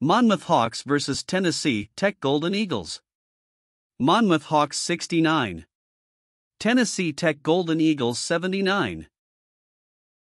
Monmouth Hawks vs Tennessee Tech Golden Eagles. Monmouth Hawks 69. Tennessee Tech Golden Eagles 79.